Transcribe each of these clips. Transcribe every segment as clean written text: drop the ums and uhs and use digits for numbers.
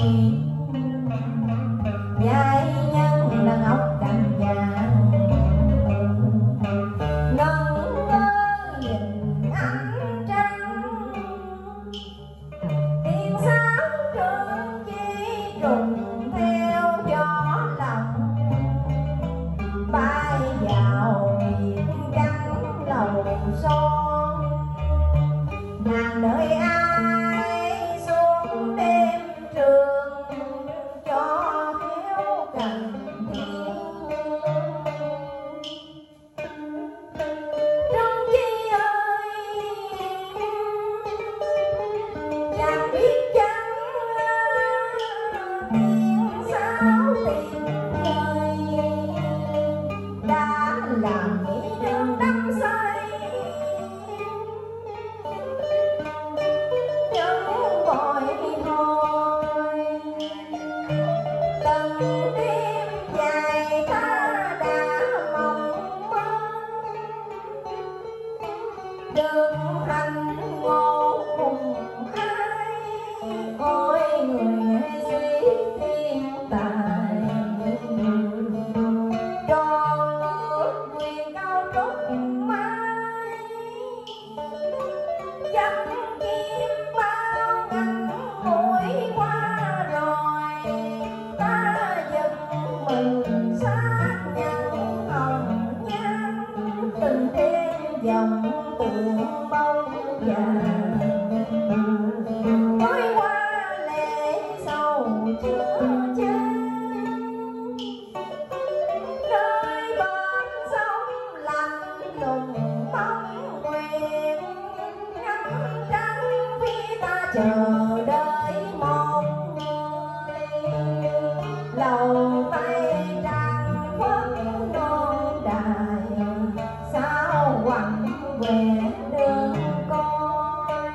giai nhân là ngọc cành vàng ngân ngơ nhìn ánh trăng tiếng sáo trường chi trùng theo gió lòng bay vào miền trắng lầu son nàng đợi ai xuống đêm trường cho thiếu cần thiên trong chi ơi chàng biết chăng tiếng sáo tình người đã làm nghĩ đường đắm say những bồi hồi từng đêm dài ta đã mộng mơ đường hành ngộ cùng ai ôi người sĩ thiên tài tròn ước nguyện cao trúc mai dắt kim bao ngăn mũi qua rồi ta giật mình sát nhân hồng nhan từng đêm dòng tượng bông vàng tối qua lệ sầu chưa chân nơi bên sông lạnh lùng bóng nguyện ngắm trăng khi ta chờ đợi một người lầu tay trăng phất non đài sao quạnh quẹt đường coi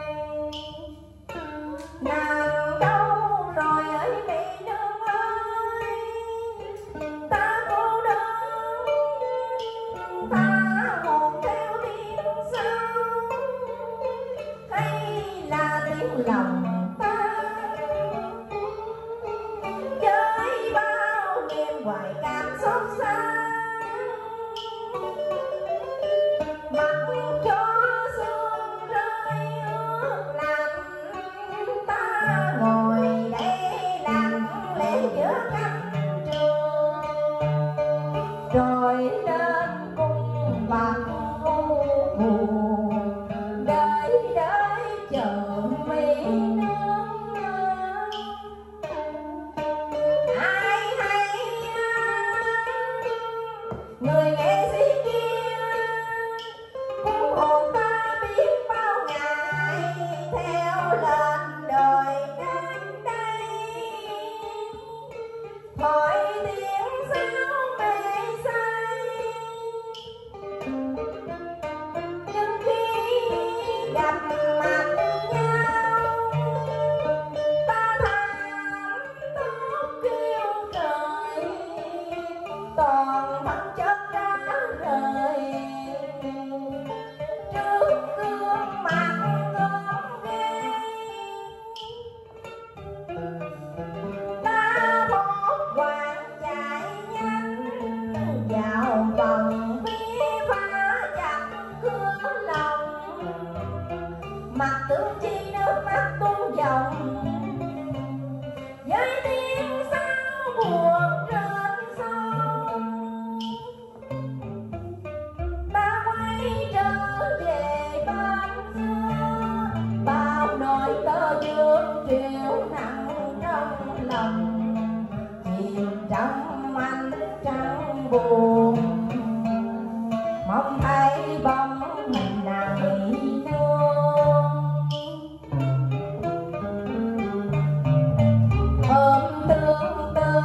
nàng đâu rồi ơi mỹ nương ơi ta cô đơn ta hồn theo tiếng sáo hay là tiếng lòng ta với bao niềm hoài cảm xót xa mặc cho sương rơi ướt lạnh ta ngồi đây lặng lẽ giữa cánh trường rồi lên cung bằng u buồn đợi chờ mỹ nương ai hay người nghệ sĩ kia cũng hồn ta biết bao ngày theo lên đời đến đây hỏi tiếng sáo mê say nhưng khi gặp mặt nhau ta thảm tốt kêu trời toàn thân chất đã rời trước gương mặt gớm ghê ta một hoàng chạy nhanh vào vòng phía phá chặt cửa lòng mặt tướng chi nước mắt tuôn dòng với tiếng sáo buồn trên sông ta quay trở về bên xưa bao nỗi tơ vương triều nặng trong lòng chìm trong ánh trăng buồn mong thấy bóng hình nàng mỹ nương ôm tương tư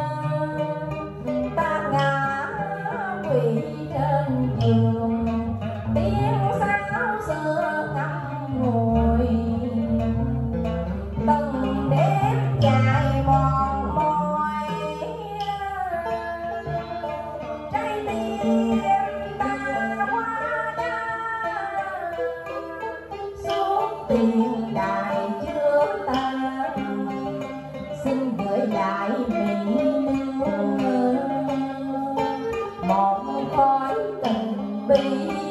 ta ngã quỳ trên giường tiếng sáo xưa ngâm ngùi từng đêm dài mòn mỏi trái tim ta quá đau suốt tiền đài chưa tan xin bị